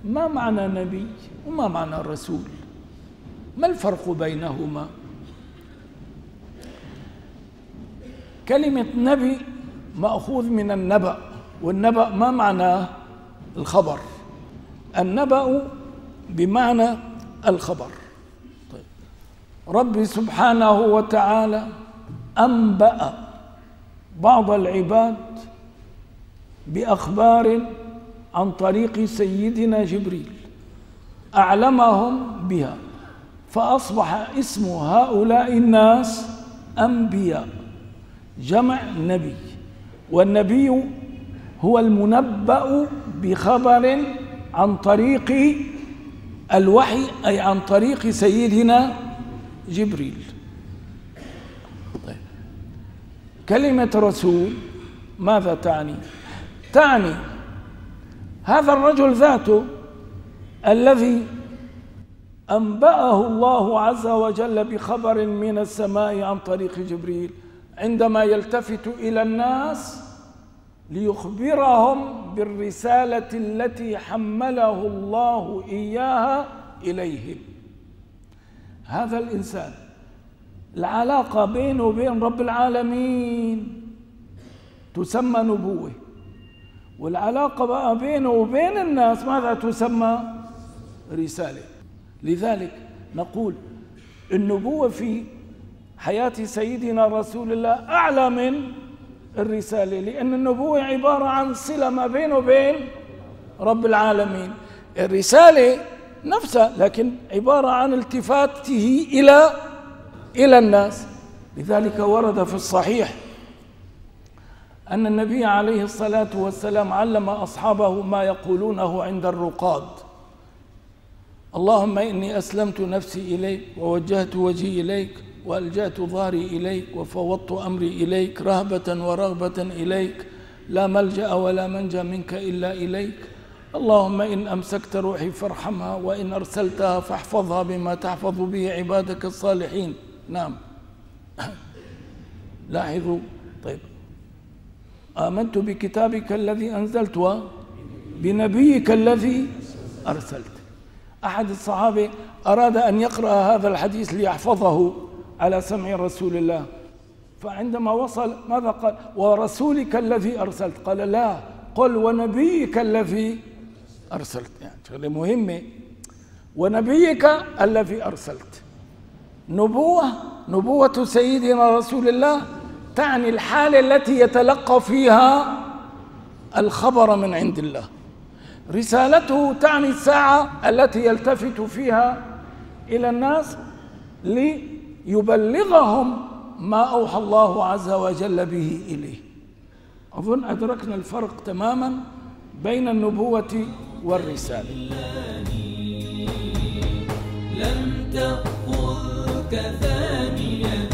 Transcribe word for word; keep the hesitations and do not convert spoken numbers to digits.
ما معنى نبي وما معنى رسول؟ ما الفرق بينهما؟ كلمة نبي مأخوذ من النبأ، والنبأ ما معناه؟ الخبر. النبأ بمعنى الخبر. طيب. رب سبحانه وتعالى أنبأ بعض العباد بأخبار عن طريق سيدنا جبريل، أعلمهم بها، فأصبح اسم هؤلاء الناس أنبياء، جمع نبي. والنبي هو المنبأ بخبر عن طريق الوحي، أي عن طريق سيدنا جبريل. طيب. كلمة رسول ماذا تعني؟ تعني هذا الرجل ذاته الذي أنبأه الله عز وجل بخبر من السماء عن طريق جبريل، عندما يلتفت إلى الناس ليخبرهم بالرسالة التي حمله الله إياها إليهم. هذا الإنسان العلاقة بينه وبين رب العالمين تسمى نبوة، والعلاقة بقى بينه وبين الناس ماذا تسمى؟ رسالة. لذلك نقول النبوة في حياة سيدنا رسول الله أعلى من الرسالة، لأن النبوة عبارة عن صلة ما بينه وبين رب العالمين. الرسالة نفسها لكن عبارة عن التفاته إلى إلى الناس. لذلك ورد في الصحيح أن النبي عليه الصلاة والسلام علم أصحابه ما يقولونه عند الرقاد: اللهم إني أسلمت نفسي إليك ووجهت وجهي إليك وألجأت ظهري إليك وفوضت أمري إليك رهبة ورغبة إليك، لا ملجأ ولا منجى منك إلا إليك. اللهم إن أمسكت روحي فارحمها، وإن أرسلتها فاحفظها بما تحفظ به عبادك الصالحين. نعم. لاحظوا. طيب. آمنت بكتابك الذي أنزلت وبنبيك الذي أرسلت. أحد الصحابة أراد أن يقرأ هذا الحديث ليحفظه على سمع رسول الله، فعندما وصل ماذا قال؟ ورسولك الذي أرسلت. قال لا، قل ونبيك الذي أرسلت. يعني شغلة مهمة. ونبيك الذي أرسلت. نبوة نبوة سيدنا رسول الله تعني الحالة التي يتلقى فيها الخبر من عند الله. رسالته تعني الساعة التي يلتفت فيها إلى الناس ليبلغهم ما أوحى الله عز وجل به إليه. أظن أدركنا الفرق تماما بين النبوة والرسالة. لم تأخذك ثانية